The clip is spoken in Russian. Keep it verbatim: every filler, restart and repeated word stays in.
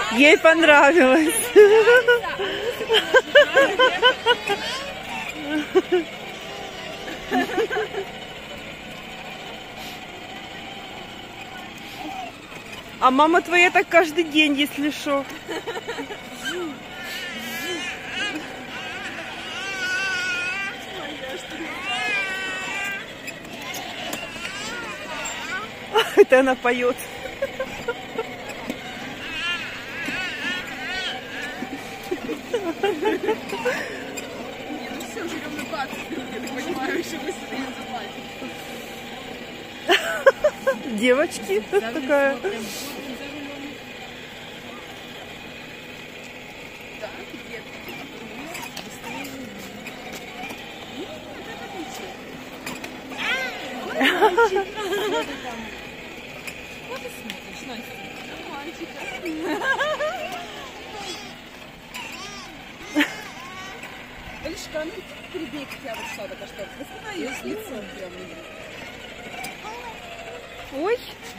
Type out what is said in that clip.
Ей понравилось. А мама твоя так каждый день, если шо. Это она поет. Девочки, такая. Олежка, ну перед ней хотя бы что-то, что-то. Посмотри, ее лицо прям. Ой.